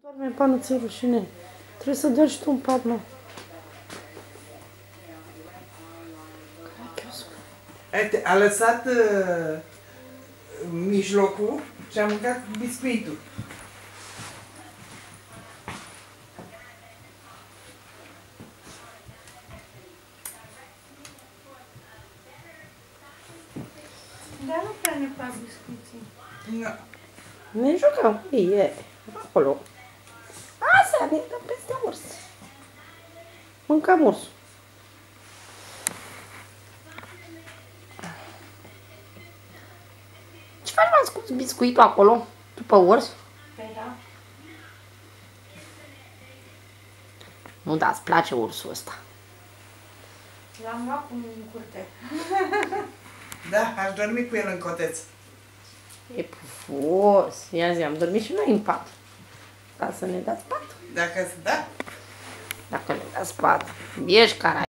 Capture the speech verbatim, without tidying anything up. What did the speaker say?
Doarme în pat, nu ți-e rușine. Trebuie să dormi și tu în pat, mă. Uite, a lăsat uh, mijlocul și a mâncat biscuitul. Dar nu prea ne plac biscuiții. No. Ne jucăm cu ei, e, acolo. Asta, ne dăm peste urs. Mâncăm ursul. Ce faci, m-am scos biscuitul acolo, după urs? Păi da. Nu, da, îți place ursul ăsta. L-am luat cu în curte. Da, aș dormi cu el în coteț. E pufos. Ia zi, am dormit și noi în pat. Ca să ne dați pat. Dacă da. Dacă ne dați pat. Ești cara.